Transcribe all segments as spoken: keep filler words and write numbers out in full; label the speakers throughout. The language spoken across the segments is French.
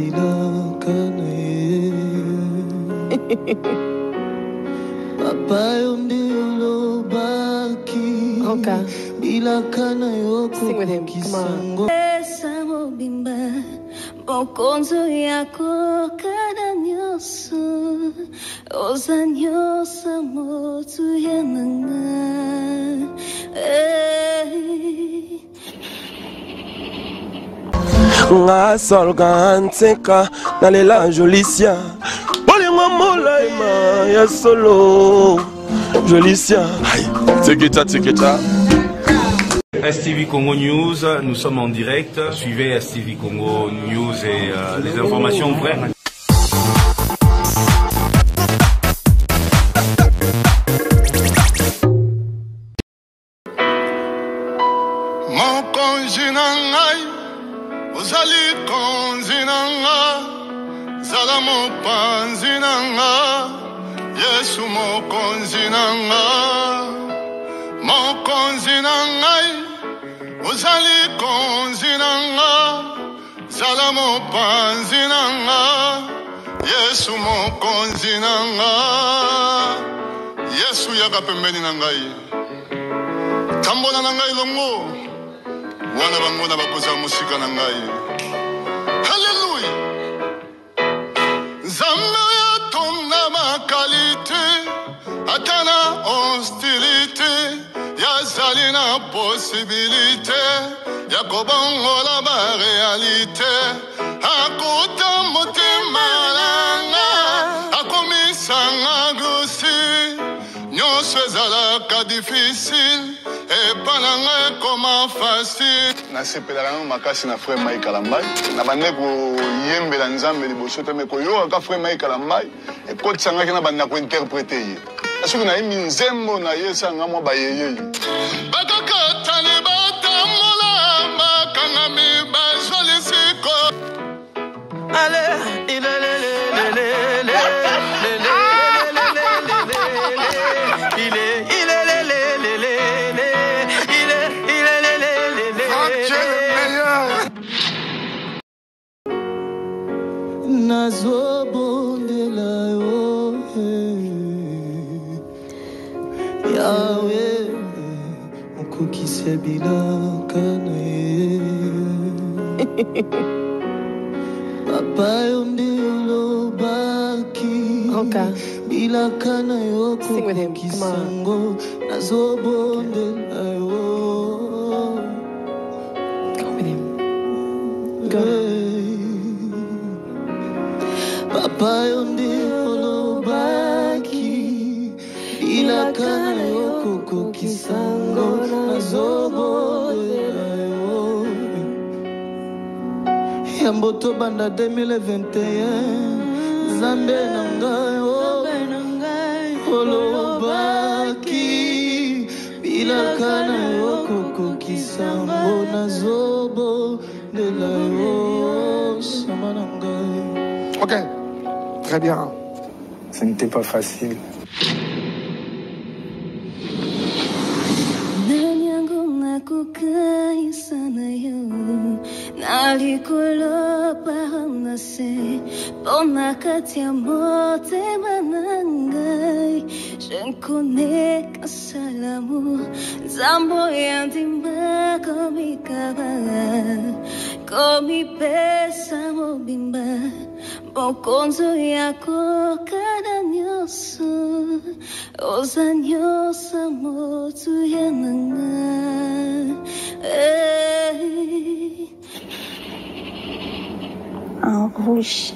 Speaker 1: Ronka. Sing with him. Come on. Bokonzo yako kadanyoso ozanyosa motu yananga
Speaker 2: nga solga nseka nalela Jolicia bolingo molaima ya solo Jolicia tikita tikita.
Speaker 3: S T V Congo News, nous sommes en direct. Suivez S T V Congo News et euh, les informations vraies.
Speaker 4: Mon konjinangai, ozali konjinanga, zala mon panzinanga, Yesu mon konjinanga, mon konjinangai. Ozali konzinanga, zala mo panzinanga, Yesu mo konzinanga, Yesu yaka pembeni nangai, tambola nangai longo, wana bango na bakoza musika nangai, Hallelujah. Nzambe yatonda makalite, atana hostilité. Yazali na possibilité ya kobongola ba réalité akuta motema nanga akomisanga gusi nyonso ezalaka difficile epananga ekoma facile nasepelaka nango makasi na frère Mike Kalambai na bande koyembela nzambe liboso te me koyokaka frère Mike Kalambai ekotisangaki na bande kointerprete ye soki na ye minzembo na ye esanga mwa bayeyeye bakakatani batambola bakangami bazolisiko ale ilelelelelele
Speaker 5: nazobondela yo Yahweh mukukise bilaka na ye Papa yonde olobaki bilaka na yo kukisango nazobondela yo
Speaker 1: Come with him. Go.
Speaker 5: Papa yonde olobaki bilaka na yo kukisango nazobondela yo Yamboto banda deux mille vingt et un Zambe nangai olobaki bilaka na yo kukisango nazobondela yo sama nangai.
Speaker 6: Ok, très bien. Ce n'était pas facile.
Speaker 1: Je ne connais qu'un seul amour, Zambo yandimba komi kaba, komi pesa mobimba, bokonzo yako kada nyoso, oza nyosa motu yananga.
Speaker 7: En rouge.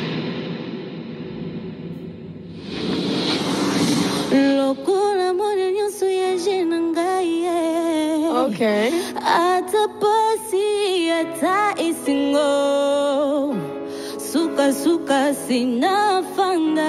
Speaker 1: Okay. Atapasi ata isingo suka suka sinafanga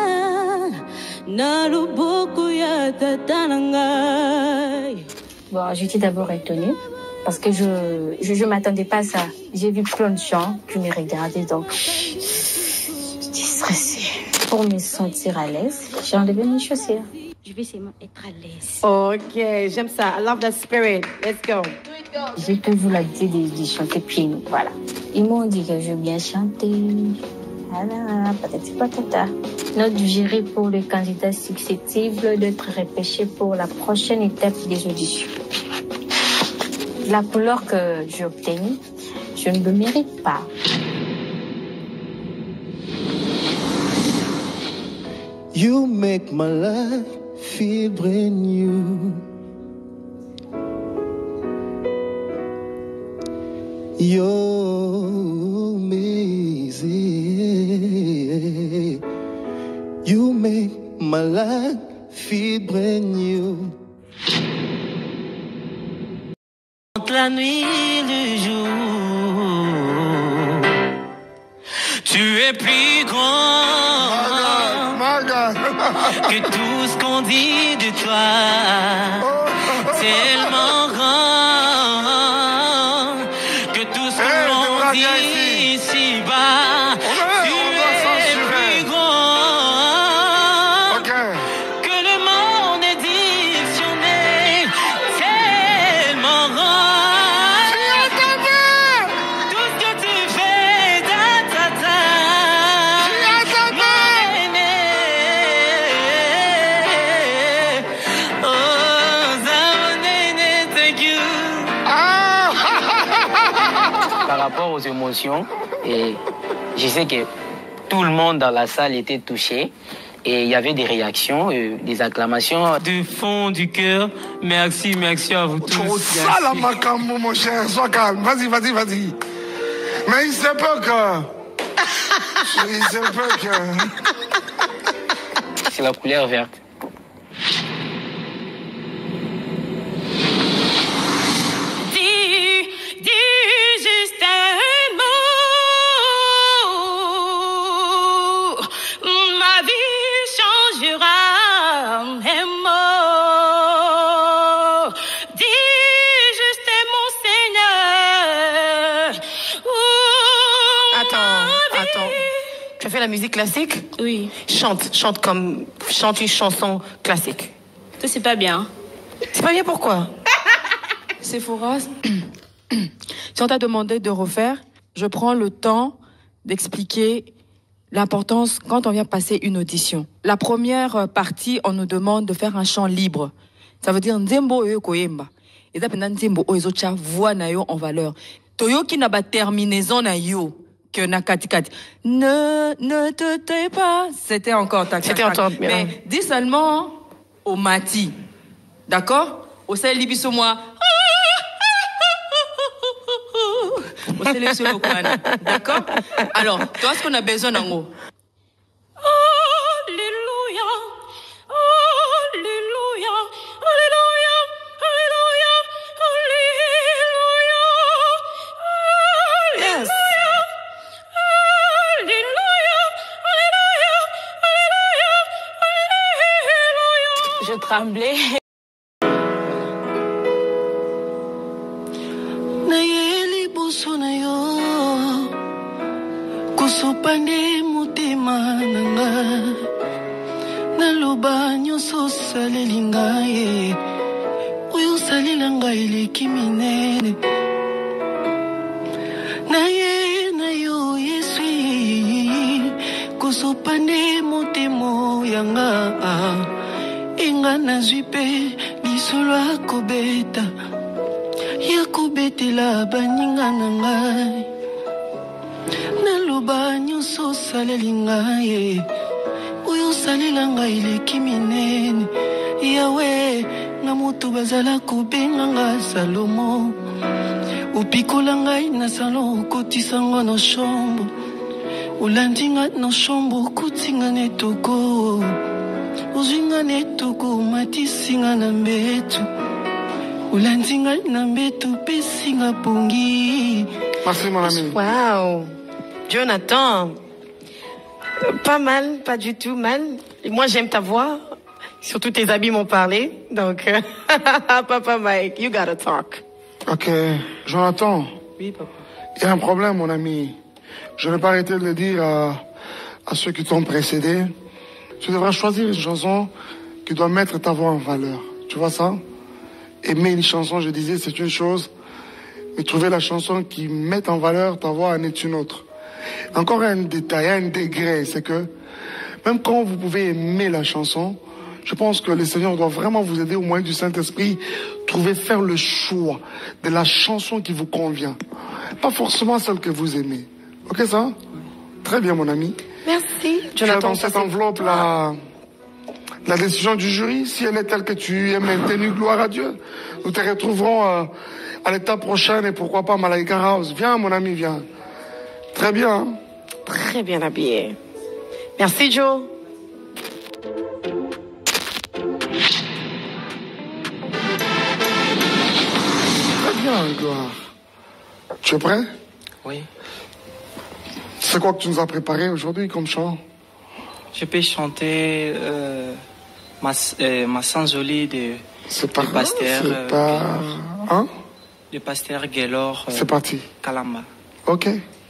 Speaker 1: na lubuku ya tatananga.
Speaker 7: Bon, j'étais d'abord étonnée parce que je je, je m'attendais pas à ça. J'ai vu plein de gens qui me regardaient, donc j'étais stressée. Pour me sentir à l'aise, j'ai enlevé mes chaussures.
Speaker 1: Je vais seulement être à l'aise.
Speaker 8: Ok, j'aime ça. I love that spirit. Let's go.
Speaker 7: J'ai toujours la idée de, de chanter pieds nus, voilà. Ils m'ont dit que je veux bien chanter. Ah là, patati patata. Note gérée pour les candidats susceptibles d'être repêchés pour la prochaine étape des auditions. La couleur que j'ai obtenue, je ne le mérite pas.
Speaker 5: You make my life feel brand new. You're amazing. You make my life feel brand new.
Speaker 9: Entre la nuit et le jour, tu es plus grand que tout ce qu'on dit de toi. Tellement grand que tout ce qu'on dit ici-bas. Tu es plus grand que le monde est dictionné. Tellement grand. Tout ce que tu fais, ta ta ta. Mon aîné. Oh, ça, mon aîné, thank you.
Speaker 10: Par rapport aux émotions, et je sais que tout le monde dans la salle était touché et il y avait des réactions, euh, des acclamations.
Speaker 9: Du fond du cœur, merci, merci à vous tous.
Speaker 4: Oh, ça la macambo, mon cher, sois calme. Vas-y, vas-y, vas-y. Mais il se peut que... Il se peut que...
Speaker 10: C'est la couleur verte.
Speaker 1: Dis, dis juste un mot. Ma vie changera. Un mot. Dis juste mon Seigneur. Oh,
Speaker 8: Attends,
Speaker 1: ma vie.
Speaker 8: attends. Tu as fait la musique classique?
Speaker 1: Oui.
Speaker 8: Chante, chante comme... Chante une chanson classique.
Speaker 1: Ça, c'est pas bien.
Speaker 8: C'est pas bien, pourquoi?
Speaker 11: Sephora, si on t'a demandé de refaire, je prends le temps d'expliquer l'importance quand on vient passer une audition. La première partie, on nous demande de faire un chant libre. Ça veut dire nzembo oyo koyemba. Et ça pendant nzembo oyo ezocha voix na yo en valeur. Toyoki na ba terminaison na yo que na kati kati. Ne ne te tais pas. C'était encore ta.
Speaker 8: C'était encore bien.
Speaker 11: Mais dis seulement au mati. D'accord? Au sel libiso moi. Au sel libiso au kwana. D'accord? Alors, toi, ce qu'on a besoin d'un mot.
Speaker 1: Alléluia, Alléluia, Alléluia, Alléluia, Alléluia,
Speaker 8: Yes.
Speaker 1: Alléluia, Alléluia, Alléluia, Alléluia.
Speaker 7: Je tremblais.
Speaker 9: Nayeli boso na yo kusopande motema nanga naloba nyonso osaleli ngai oyo osalela ngai eleki minene naye na yo yesu kusopande motema yanga enga nazwi mpe lisolo akobeta yakobetela baninga na ngai naloba nyonso osaleli ngai oyo osalela ngai eleki minene yawe na moto bazala kobenga nga salomo opikola ngai na salon okotisa ngo na shombo olandi nga na shombo okuti nga na etoko ozwi nga na etoko omatisi nga na mbetu olandi ngai na mbetu opesi nga pongi.
Speaker 4: Merci mon ami.
Speaker 8: Wow. Jonathan. Pas mal, pas du tout mal. Et moi, j'aime ta voix. Surtout tes habits m'ont parlé. Donc, Papa Mike, you gotta talk.
Speaker 4: Ok. Jonathan.
Speaker 8: Oui, papa.
Speaker 4: Il y a un problème, mon ami. Je ne vais pas arrêter de le dire à, à ceux qui t'ont précédé. Tu devras choisir une chanson
Speaker 6: qui doit mettre ta voix en valeur. Tu vois ça? Aimer une chanson, je disais, c'est une chose. Mais trouver la chanson qui met en valeur ta voix en est une autre. Encore un détail, un degré, c'est que même quand vous pouvez aimer la chanson, je pense que le Seigneur doit vraiment vous aider au moyen du Saint-Esprit, trouver, faire le choix de la chanson qui vous convient. Pas forcément celle que vous aimez. Ok ça? Très bien mon ami.
Speaker 8: Merci.
Speaker 6: Tu as dans cette enveloppe la, la décision du jury. Si elle est telle que tu es maintenue, gloire à Dieu. Nous te retrouverons euh, à l'étape prochaine et pourquoi pas Malaika House. Viens mon ami, viens. Très bien. Hein?
Speaker 8: Très bien habillé. Merci Joe.
Speaker 6: Très bien, Gloire. Tu es prêt?
Speaker 12: Oui.
Speaker 6: C'est quoi que tu nous as préparé aujourd'hui comme chant?
Speaker 12: Je peux chanter euh, ma, euh, ma Sanzoli de,
Speaker 6: c'est pas,
Speaker 12: de Pasteur.
Speaker 6: C'est
Speaker 12: euh,
Speaker 6: pas... Hein?
Speaker 12: De Pasteur Gaylor. Euh,
Speaker 6: c'est parti.
Speaker 12: Kalamba.
Speaker 6: Ok.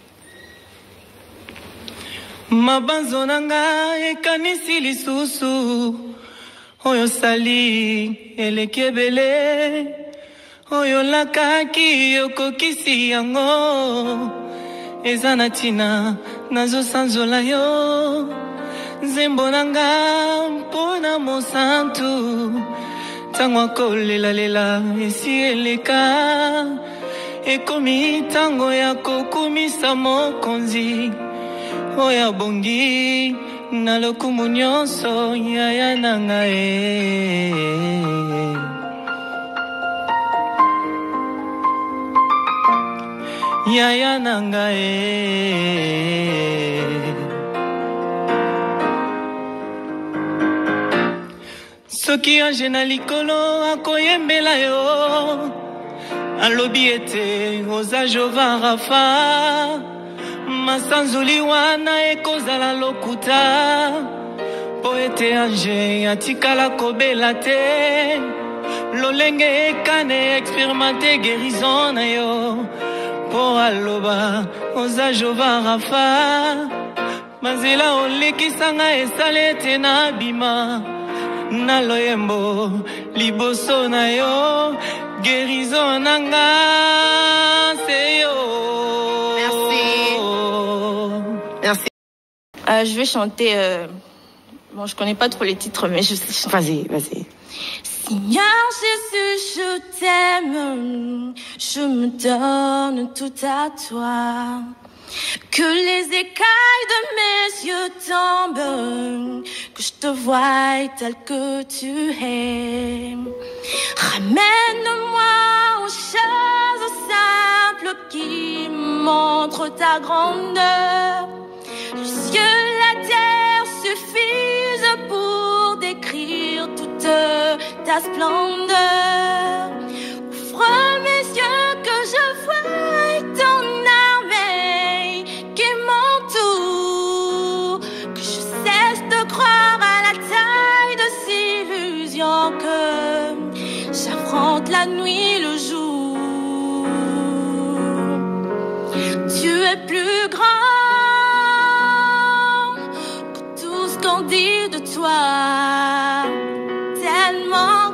Speaker 9: Mabanzo nanga ekanisi lisusu oyo sali elekebele oyo lakaki okokisi yango eza na ntina nazosanzola yo nzembo nanga mpona mosantu ntango akolelalela esi eleka ekomi ntango ya kokumisa mokonzi oya bongi na lokumu nyonso yaya nanga e yaya nanga e soki ange na likolo akoyembela yo alobi ete oza Jova Rafa masanzoli wana ekozala lokuta po ete ange atikala kobela te lolenge ekane experimente guérison na yo po aloba oza Jova Rafa mazela olekisanga esala ete nabima na loyembo liboso na yo guérison nanga se yo.
Speaker 8: Merci.
Speaker 7: Euh, je vais chanter. Euh... Bon, je connais pas trop les titres, mais je sais.
Speaker 8: Vas-y, vas-y.
Speaker 7: Seigneur Jésus, je t'aime, je me donne tout à toi. Que les écailles de mes yeux tombent, que je te voie tel que tu es. Ramène-moi aux choses simples qui montrent ta grandeur. Le ciel, la terre suffisent pour décrire toute ta splendeur. Ouvre mes yeux que je voie ton armée qui m'entoure, que je cesse de croire à la taille de ces illusions, que j'affronte la nuit, le jour. Tu es plus grand qu'on dit de toi, tellement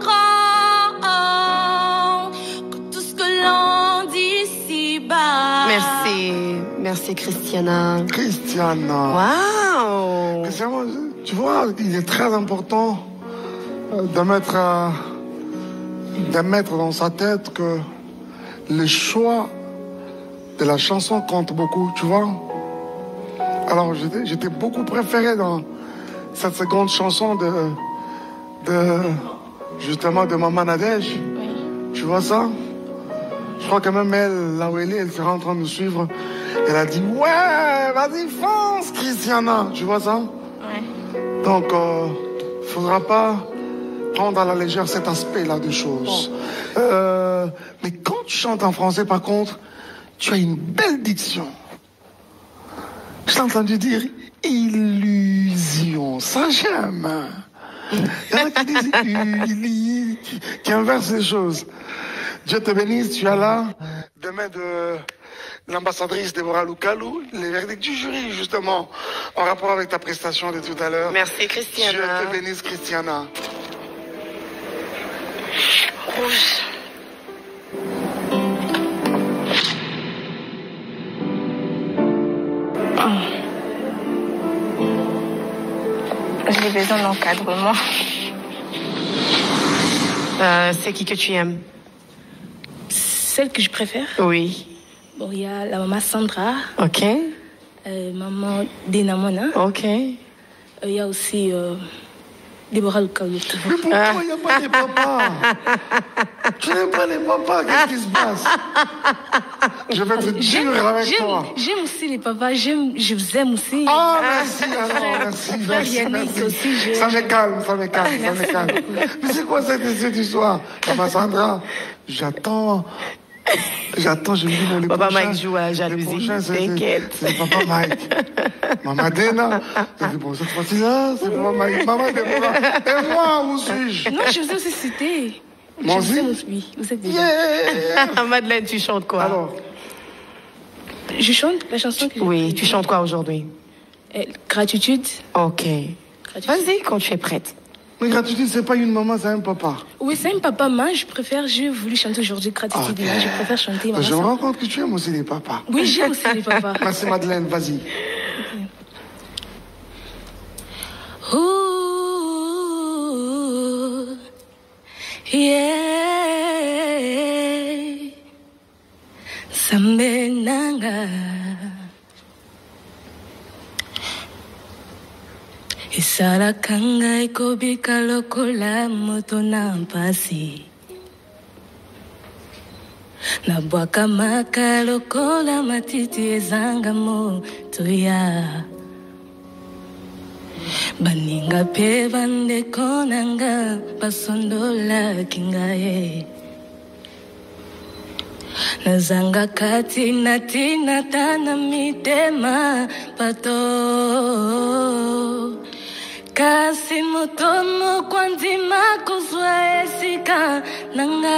Speaker 7: grand que tout ce que l'on dit si bas.
Speaker 8: Merci, merci Christiana.
Speaker 6: Christiana.
Speaker 8: Waouh.
Speaker 6: Tu vois, il est très important de mettre, de mettre dans sa tête que le choix de la chanson compte beaucoup, tu vois. Alors j'étais beaucoup préféré dans cette seconde chanson de, de justement de Maman Nadège.
Speaker 7: Oui.
Speaker 6: Tu vois ça? Je crois que même elle, là où elle est, elle sera en train de nous suivre. Elle a dit ouais, vas-y fonce Christiana. Tu vois ça?
Speaker 7: Ouais.
Speaker 6: Donc euh, faudra pas prendre à la légère cet aspect-là des choses. Bon. Euh, mais quand tu chantes en français par contre, tu as une belle diction. Je t'ai entendu dire illusion, ça j'aime. Il y en a qui disent qui, qui inversent les choses. Dieu te bénisse, tu as là, demain de l'ambassadrice Déborah Lukalou, les verdicts du jury justement, en rapport avec ta prestation de tout à l'heure.
Speaker 8: Merci Christiana.
Speaker 6: Dieu te bénisse Christiana.
Speaker 8: rouge.
Speaker 7: J'ai besoin d'encadrement.
Speaker 8: Euh, c'est qui que tu aimes?
Speaker 13: Celle que je préfère?
Speaker 8: Oui.
Speaker 13: Bon, il y a la maman Sandra.
Speaker 8: Ok.
Speaker 13: Euh, maman Denamona.
Speaker 8: Ok.
Speaker 13: Il euh, y a aussi euh, Déborah Lukaout.
Speaker 6: Mais pourquoi il n'y a pas les papas? Tu n'aimes pas les papas, qu'est-ce qui se passe? Je vais être dur avec toi.
Speaker 13: J'aime aussi les papas, j'aime, je vous aime aussi.
Speaker 6: Ah, merci, alors, merci, merci, merci.
Speaker 13: Aussi,
Speaker 6: ça me calme, ça me calme, ça me calme. Mais c'est quoi cette cette histoire? Papa Sandra, j'attends. J'attends, je me dis, bon, les
Speaker 8: Papa
Speaker 6: prochains,
Speaker 8: Mike joue à jalousie, t'inquiète.
Speaker 6: C'est Papa Mike. Maman Dena. Je dis, bon, cette fois-ci là, c'est Papa Mike. Maman Déborah. Et moi, où suis-je?
Speaker 13: Non, je vous ai aussi cité.
Speaker 6: Moi aussi?
Speaker 13: Oui, vous êtes déjà.
Speaker 6: Yeah.
Speaker 8: Madeleine, tu chantes quoi?
Speaker 6: Alors?
Speaker 13: Je chante la chanson que
Speaker 8: Oui, tu chantes quoi aujourd'hui?
Speaker 13: euh, Gratitude.
Speaker 8: Ok. Vas-y, quand tu es prête.
Speaker 6: Mais gratitude, c'est pas une maman, c'est un papa.
Speaker 13: Oui, c'est un papa, mais je préfère, j'ai voulu chanter aujourd'hui gratitude.
Speaker 6: Okay.
Speaker 13: Moi, je préfère chanter maman.
Speaker 6: Je me rends compte que tu aimes aussi les papas.
Speaker 13: Oui, j'aime aussi les papas.
Speaker 6: Merci Madeleine, vas-y.
Speaker 13: Okay. Ooh, yeah. Sambenanga. Isara kanga ikobika lokola moto na mpasi. Nabwaka maka lokola matiti ezanga moto ya. Baninga pe bandeko nanga basondola kingaye. Nazanga kati nati natana mitema pato. Kasi mutomo kwanzima kuzwa esika nanga.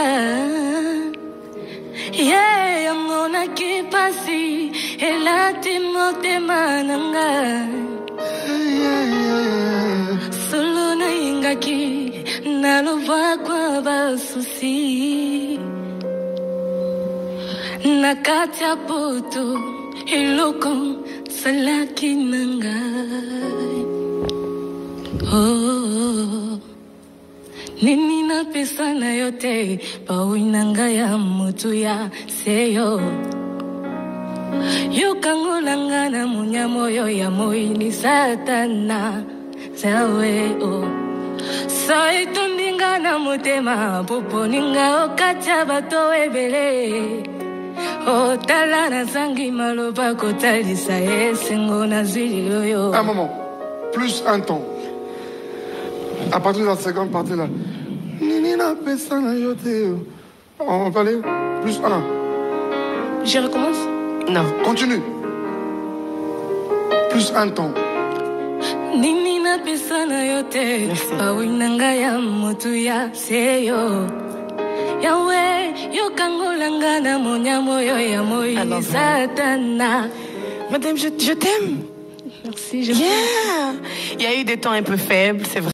Speaker 13: Yeah, amona kipasi elati motema nanga. Solo na ingaki nalova kwa basusi. Nakatia poto iloko salaki nanga. Oh, nini na pesa na yote pawinanga ya mutu ya seyo. Yukangulanga na munya moyo ya moini satana zawe o. Saitundinga na mutema popo ninga okacha bato ebele. O tala na zangi maloba kotalisa esengo na zili yoyo.
Speaker 6: Un moment, plus un ton. À partir de la seconde partie là. Nina Pessana Yote. On va aller plus un.
Speaker 13: Je recommence?
Speaker 8: Non.
Speaker 6: Continue. Plus un ton.
Speaker 13: Nina Pessana Yote. Bawinanga ya motu ya seyo. Yawe, yokangolanga na monya moyo ya moyi satana.
Speaker 8: Madame, je, je t'aime.
Speaker 13: Merci, je
Speaker 8: yeah. Il y a eu des temps un peu faibles, c'est vrai.